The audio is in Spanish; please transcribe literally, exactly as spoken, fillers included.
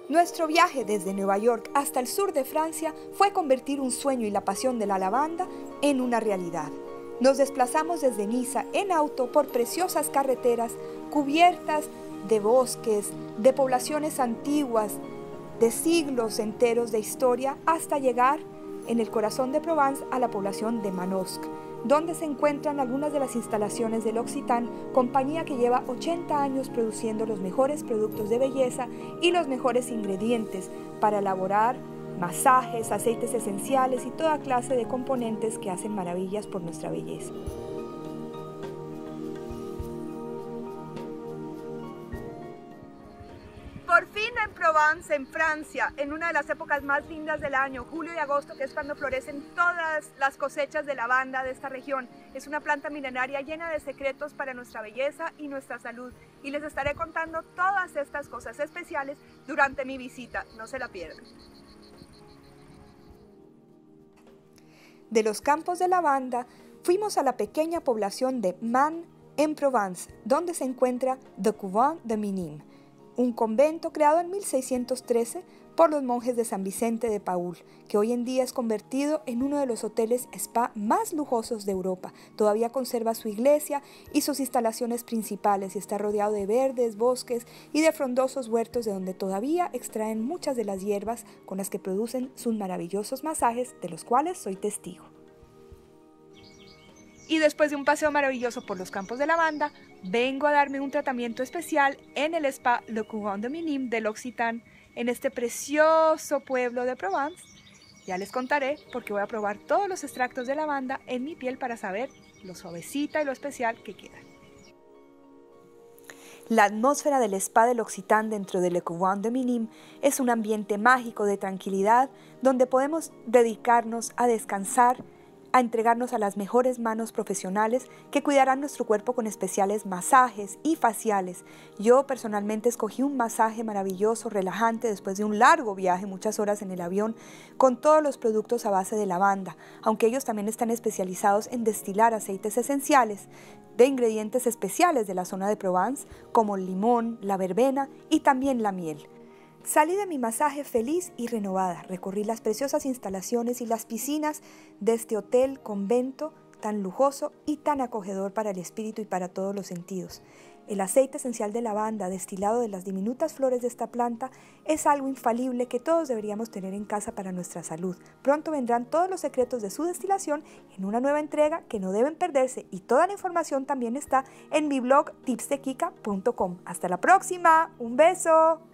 Nuestro viaje desde Nueva York hasta el sur de Francia fue convertir un sueño y la pasión de la lavanda en una realidad. Nos desplazamos desde Niza en auto por preciosas carreteras cubiertas de bosques, de poblaciones antiguas, de siglos enteros de historia, hasta llegar en el corazón de Provence a la población de Manosque, donde se encuentran algunas de las instalaciones del L'Occitane, compañía que lleva ochenta años produciendo los mejores productos de belleza y los mejores ingredientes para elaborar masajes, aceites esenciales y toda clase de componentes que hacen maravillas por nuestra belleza. Por fin en Provence, en Francia, en una de las épocas más lindas del año, julio y agosto, que es cuando florecen todas las cosechas de lavanda de esta región. Es una planta milenaria llena de secretos para nuestra belleza y nuestra salud. Y les estaré contando todas estas cosas especiales durante mi visita. No se la pierdan. De los campos de lavanda, fuimos a la pequeña población de Man en Provence, donde se encuentra The Couvent de Minim, un convento creado en mil seiscientos trece por los monjes de San Vicente de Paúl, que hoy en día es convertido en uno de los hoteles spa más lujosos de Europa. Todavía conserva su iglesia y sus instalaciones principales y está rodeado de verdes, bosques y de frondosos huertos de donde todavía extraen muchas de las hierbas con las que producen sus maravillosos masajes, de los cuales soy testigo. Y después de un paseo maravilloso por los campos de lavanda, vengo a darme un tratamiento especial en el spa Le Couvent de Minim de L'Occitane, en este precioso pueblo de Provence. Ya les contaré porque voy a probar todos los extractos de lavanda en mi piel para saber lo suavecita y lo especial que queda. La atmósfera del spa de L'Occitane dentro de Le Couvent de Minim es un ambiente mágico de tranquilidad donde podemos dedicarnos a descansar, a entregarnos a las mejores manos profesionales que cuidarán nuestro cuerpo con especiales masajes y faciales. Yo personalmente escogí un masaje maravilloso, relajante, después de un largo viaje, muchas horas en el avión, con todos los productos a base de lavanda, aunque ellos también están especializados en destilar aceites esenciales de ingredientes especiales de la zona de Provence, como el limón, la verbena y también la miel. Salí de mi masaje feliz y renovada. Recorrí las preciosas instalaciones y las piscinas de este hotel convento tan lujoso y tan acogedor para el espíritu y para todos los sentidos. El aceite esencial de lavanda, destilado de las diminutas flores de esta planta, es algo infalible que todos deberíamos tener en casa para nuestra salud. Pronto vendrán todos los secretos de su destilación en una nueva entrega que no deben perderse, y toda la información también está en mi blog tips de kika punto com. Hasta la próxima, un beso.